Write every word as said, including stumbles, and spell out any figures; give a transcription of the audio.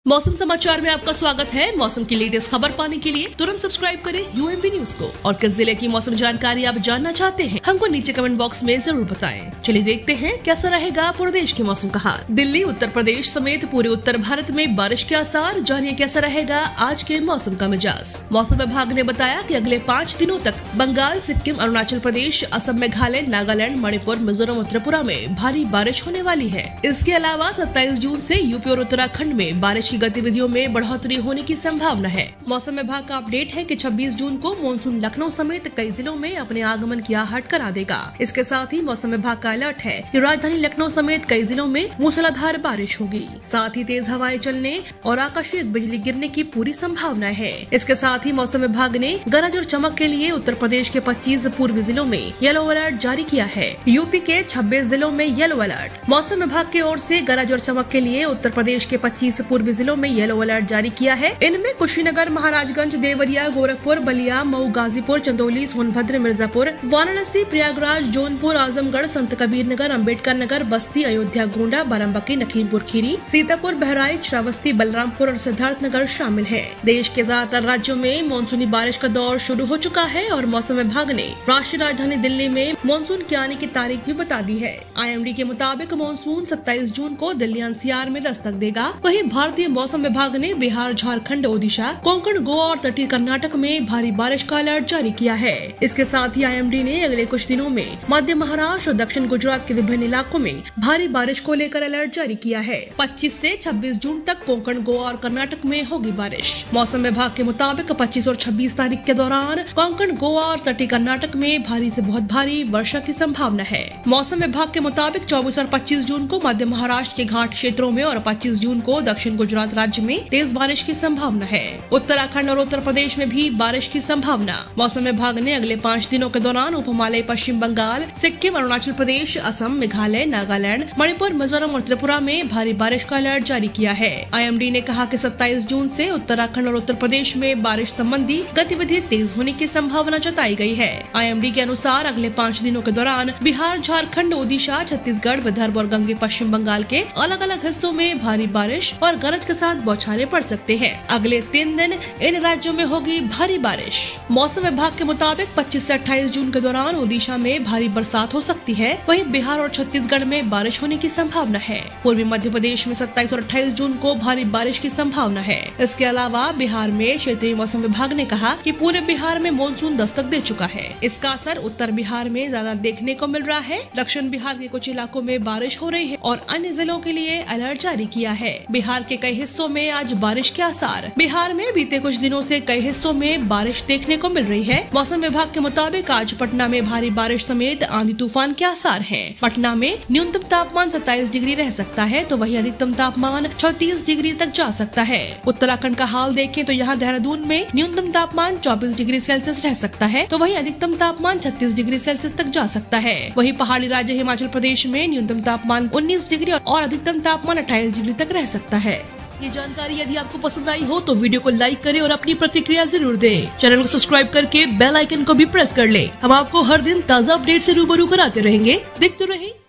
मौसम समाचार में आपका स्वागत है। मौसम की लेटेस्ट खबर पाने के लिए तुरंत सब्सक्राइब करें यूएमबी न्यूज को। और किस जिले की मौसम जानकारी आप जानना चाहते हैं, हमको नीचे कमेंट बॉक्स में जरूर बताएं। चलिए देखते हैं कैसा रहेगा पूरे देश के मौसम का हाल। दिल्ली, उत्तर प्रदेश समेत पूरे उत्तर भारत में बारिश के आसार। जानिए कैसा रहेगा आज के मौसम का मिजाज। मौसम विभाग ने बताया कि अगले पाँच दिनों तक बंगाल, सिक्किम, अरुणाचल प्रदेश, असम, मेघालय, नागालैंड, मणिपुर, मिजोरम और त्रिपुरा में भारी बारिश होने वाली है। इसके अलावा सत्ताईस जून से यूपी और उत्तराखंड में बारिश गतिविधियों में बढ़ोतरी होने की संभावना है। मौसम विभाग का अपडेट है कि छब्बीस जून को मानसून लखनऊ समेत कई जिलों में अपने आगमन की आहट करा देगा। इसके साथ ही मौसम विभाग का अलर्ट है कि राजधानी लखनऊ समेत कई जिलों में मूसलाधार बारिश होगी। साथ ही तेज हवाएं चलने और आकाशीय बिजली गिरने की पूरी संभावना है। इसके साथ ही मौसम विभाग ने गरज और चमक के लिए उत्तर प्रदेश के पच्चीस पूर्वी जिलों में येलो अलर्ट जारी किया है। यूपी के छब्बीस जिलों में येलो अलर्ट। मौसम विभाग की ओर से गरज और चमक के लिए उत्तर प्रदेश के पच्चीस पूर्वी जिलों में येलो अलर्ट जारी किया है। इनमें कुशीनगर, महाराजगंज, देवरिया, गोरखपुर, बलिया, मऊ, गाजीपुर, चंदौली, सोनभद्र, मिर्जापुर, वाराणसी, प्रयागराज, जौनपुर, आजमगढ़, संत कबीर नगर, अम्बेडकर नगर, बस्ती, अयोध्या, गोंडा, बाराबंकी, लखीमपुर खीरी, सीतापुर, बहराइच, श्रावस्ती, बलरामपुर और सिद्धार्थ नगर शामिल है। देश के ज्यादातर राज्यों में मानसूनी बारिश का दौर शुरू हो चुका है और मौसम विभाग ने राष्ट्रीय राजधानी दिल्ली में मानसून के आने की तारीख भी बता दी है। आईएमडी के मुताबिक मानसून सत्ताईस जून को दिल्ली एनसीआर में दस्तक देगा। वहीं भारतीय मौसम विभाग ने बिहार, झारखंड, ओडिशा, कोंकण, गोवा और तटीय कर्नाटक में भारी बारिश का अलर्ट जारी किया है। इसके साथ ही आईएमडी ने अगले कुछ दिनों में मध्य महाराष्ट्र और दक्षिण गुजरात के विभिन्न इलाकों में भारी बारिश को लेकर अलर्ट जारी किया है। पच्चीस से छब्बीस जून तक कोंकण, गोवा और कर्नाटक में होगी बारिश। मौसम विभाग के मुताबिक पच्चीस और छब्बीस तारीख के दौरान कोंकण, गोवा और तटीय कर्नाटक में भारी से बहुत भारी वर्षा की संभावना है। मौसम विभाग के मुताबिक चौबीस और पच्चीस जून को मध्य महाराष्ट्र के घाट क्षेत्रों में और पच्चीस जून को दक्षिण गुजरात राज्य में तेज बारिश की संभावना है। उत्तराखंड और उत्तर प्रदेश में भी बारिश की संभावना। मौसम विभाग ने अगले पाँच दिनों के दौरान उपहिमालय, पश्चिम बंगाल, सिक्किम, अरुणाचल प्रदेश, असम, मेघालय, नागालैंड, मणिपुर, मिजोरम और त्रिपुरा में भारी बारिश का अलर्ट जारी किया है। आईएमडी ने कहा कि सत्ताईस जून से उत्तराखंड और उत्तर प्रदेश में बारिश संबंधी गतिविधि तेज होने की संभावना जताई गई है। आईएमडी के अनुसार अगले पाँच दिनों के दौरान बिहार, झारखंड, ओडिशा, छत्तीसगढ़, विदर्भ और गंगे पश्चिम बंगाल के अलग अलग हिस्सों में भारी बारिश और गरज के साथ बौछारें पड़ सकते हैं। अगले तीन दिन इन राज्यों में होगी भारी बारिश। मौसम विभाग के मुताबिक पच्चीस से अट्ठाईस जून के दौरान ओडिशा में भारी बरसात हो सकती है। वहीं बिहार और छत्तीसगढ़ में बारिश होने की संभावना है। पूर्वी मध्य प्रदेश में सत्ताईस और अट्ठाईस जून को भारी बारिश की संभावना है। इसके अलावा बिहार में क्षेत्रीय मौसम विभाग ने कहा कि पूरे बिहार में मानसून दस्तक दे चुका है। इसका असर उत्तर बिहार में ज्यादा देखने को मिल रहा है। दक्षिण बिहार के कुछ इलाकों में बारिश हो रही है और अन्य जिलों के लिए अलर्ट जारी किया है। बिहार के कई हिस्सों में आज बारिश के आसार। बिहार में बीते कुछ दिनों से कई हिस्सों में बारिश देखने को मिल रही है। मौसम विभाग के मुताबिक आज पटना में भारी बारिश समेत आंधी तूफान के आसार हैं। पटना में न्यूनतम तापमान सत्ताईस डिग्री रह सकता है तो वहीं अधिकतम तापमान छत्तीस डिग्री तक जा सकता है। उत्तराखंड का हाल देखें तो यहाँ देहरादून में न्यूनतम तापमान चौबीस डिग्री सेल्सियस रह सकता है तो वहीं अधिकतम तापमान छत्तीस डिग्री सेल्सियस तक जा सकता है। वहीं पहाड़ी राज्य हिमाचल प्रदेश में न्यूनतम तापमान उन्नीस डिग्री और अधिकतम तापमान अट्ठाईस डिग्री तक रह सकता है। ये जानकारी यदि आपको पसंद आई हो तो वीडियो को लाइक करें और अपनी प्रतिक्रिया जरूर दें। चैनल को सब्सक्राइब करके बेल आइकन को भी प्रेस कर लें। हम आपको हर दिन ताज़ा अपडेट से रूबरू कराते रहेंगे। देखते रहें